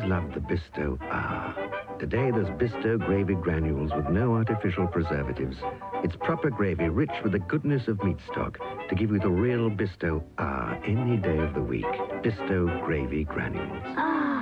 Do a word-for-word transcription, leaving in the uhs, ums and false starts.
love the Bisto Ah. Today there's Bisto gravy granules with no artificial preservatives. It's proper gravy rich with the goodness of meat stock to give you the real Bisto Ah any day of the week. Bisto gravy granules. Ah.